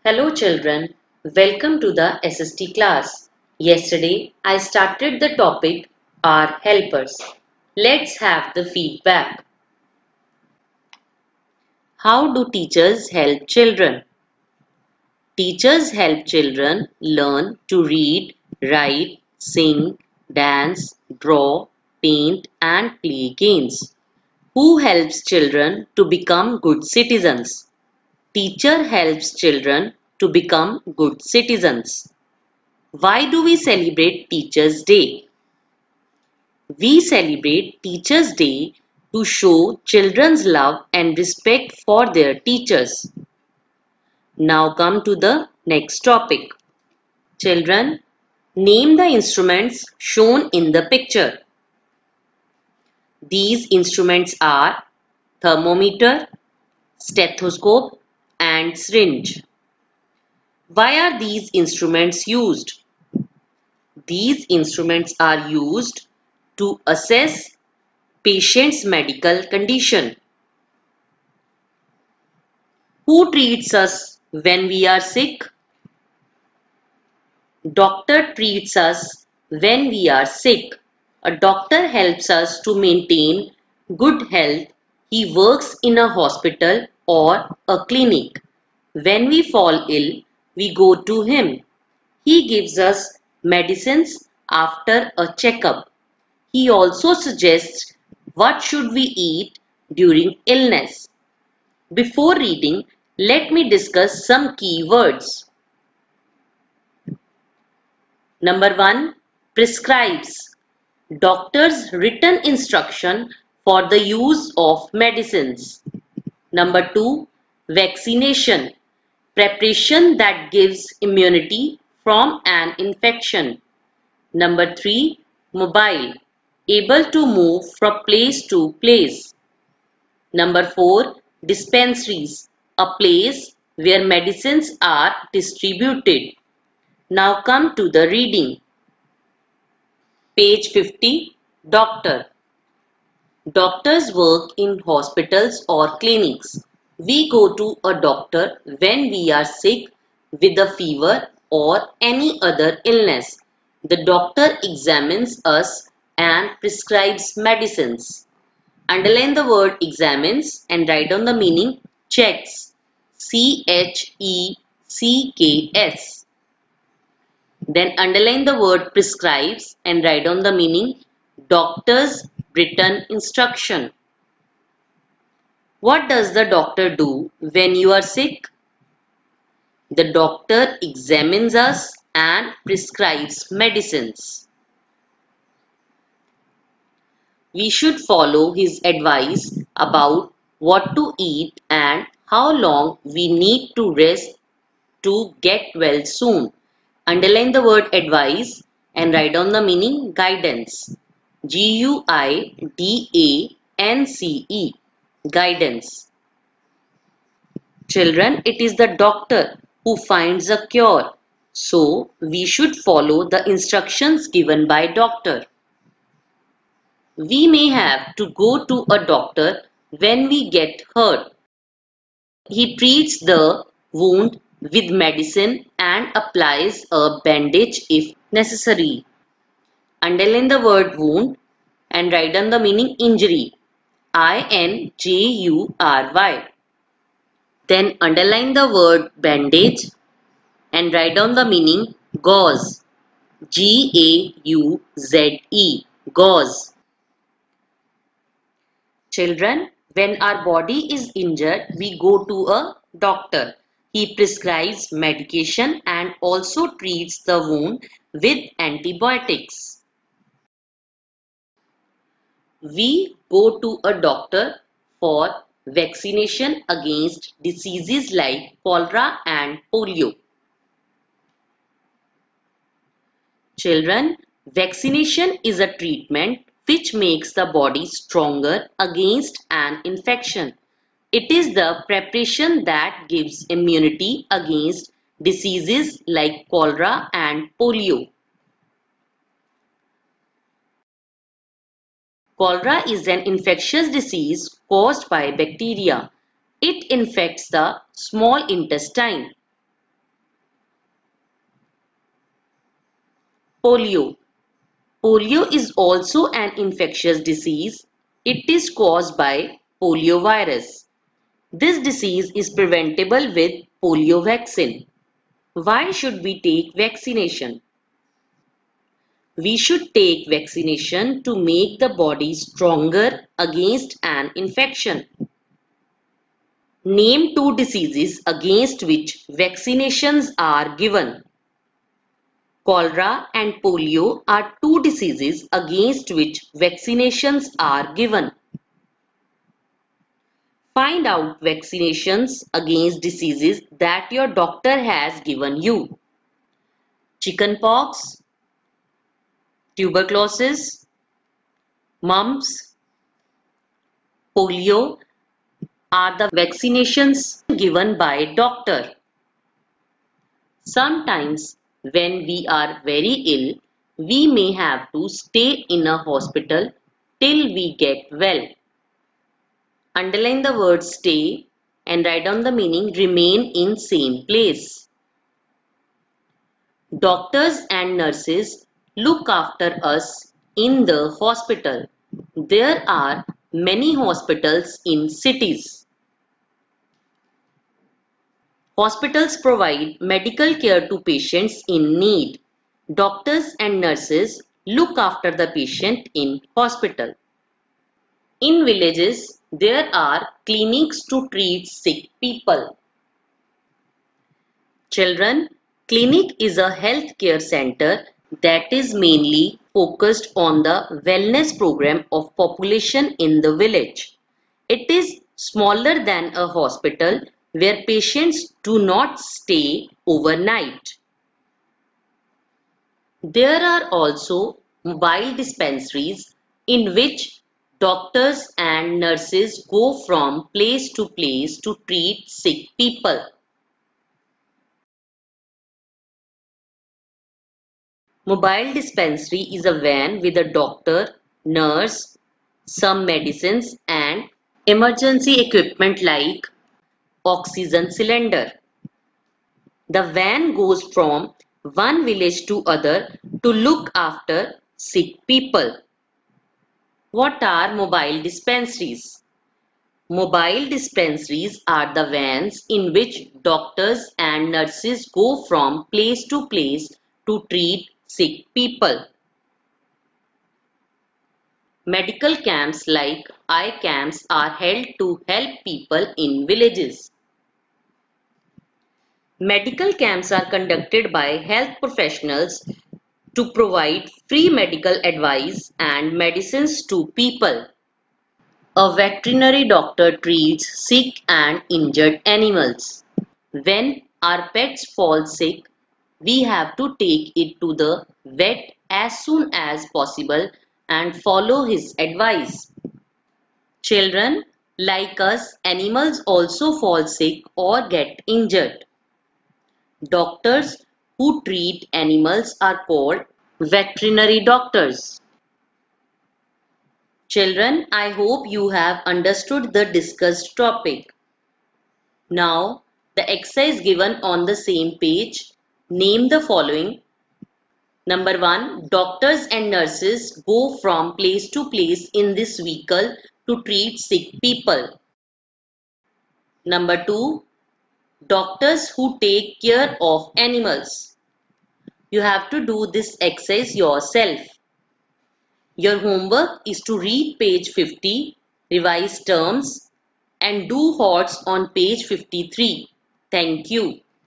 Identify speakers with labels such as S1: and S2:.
S1: Hello children, welcome to the SST class. Yesterday I started the topic are helpers. Let's have the feedback. How do teachers help children? Teachers help children learn to read, write, sing, dance, draw, paint and play games. Who helps children to become good citizens? Teacher helps children to become good citizens. Why do we celebrate Teachers' Day? We celebrate Teachers' Day to show children's love and respect for their teachers. Now come to the next topic. Children, name the instruments shown in the picture. These instruments are thermometer, stethoscope and syringe. Why are these instruments used? These instruments are used to assess patient's medical condition. Who treats us when we are sick? Doctor treats us when we are sick. A doctor helps us to maintain good health. He works in a hospital or a clinic. When we fall ill, we go to him. He gives us medicines after a checkup. He also suggests what should we eat during illness. Before reading, let me discuss some key words. Number 1. Prescribes. Doctor's written instruction for the use of medicines. Number 2. Vaccination. Preparation that gives immunity from an infection. Number 3. Mobile. Able to move from place to place. Number 4. Dispensaries. A place where medicines are distributed. Now come to the reading. Page 50. Doctor. Doctors work in hospitals or clinics. We go to a doctor when we are sick with a fever or any other illness. The doctor examines us and prescribes medicines. Underline the word examines and write down the meaning checks. CHECKS. Then underline the word prescribes and write down the meaning doctor's written instruction. What does the doctor do when you are sick? The doctor examines us and prescribes medicines. We should follow his advice about what to eat and how long we need to rest to get well soon. Underline the word advice and write down the meaning guidance. Guidance. Guidance. Children, it is the doctor who finds a cure. So, we should follow the instructions given by doctor. We may have to go to a doctor when we get hurt. He treats the wound with medicine and applies a bandage if necessary. Underline the word wound and write down the meaning injury. INJURY. Then underline the word bandage and write down the meaning gauze. GAUZE. Gauze. Children, when our body is injured, we go to a doctor. He prescribes medication and also treats the wound with antibiotics. We go to a doctor for vaccination against diseases like cholera and polio. Children, vaccination is a treatment which makes the body stronger against an infection. It is the preparation that gives immunity against diseases like cholera and polio. Cholera is an infectious disease caused by bacteria. It infects the small intestine. Polio. Polio is also an infectious disease. It is caused by poliovirus. This disease is preventable with polio vaccine. Why should we take vaccination? We should take vaccination to make the body stronger against an infection. Name two diseases against which vaccinations are given. Cholera and polio are two diseases against which vaccinations are given. Find out vaccinations against diseases that your doctor has given you. Chickenpox, tuberculosis, mumps, polio are the vaccinations given by doctor. Sometimes when we are very ill, we may have to stay in a hospital till we get well. Underline the word stay and write down the meaning remain in same place. Doctors and nurses look after us in the hospital. There are many hospitals in cities. Hospitals provide medical care to patients in need. Doctors and nurses look after the patient in hospital. In villages, there are clinics to treat sick people. Children, clinic is a healthcare center that is mainly focused on the wellness program of population in the village. It is smaller than a hospital where patients do not stay overnight. There are also mobile dispensaries in which doctors and nurses go from place to place to treat sick people. Mobile dispensary is a van with a doctor, nurse, some medicines and emergency equipment like oxygen cylinder. The van goes from one village to other to look after sick people. What are mobile dispensaries? Mobile dispensaries are the vans in which doctors and nurses go from place to place to treat sick people. Medical camps like eye camps are held to help people in villages. Medical camps are conducted by health professionals to provide free medical advice and medicines to people. A veterinary doctor treats sick and injured animals. When our pets fall sick, we have to take it to the vet as soon as possible and follow his advice. Children, like us, animals also fall sick or get injured. Doctors who treat animals are called veterinary doctors. Children, I hope you have understood the discussed topic. Now, the exercise given on the same page. Name the following. Number 1. Doctors and nurses go from place to place in this vehicle to treat sick people. Number 2. Doctors who take care of animals. You have to do this exercise yourself. Your homework is to read page 50, revise terms, and do HOTS on page 53. Thank you.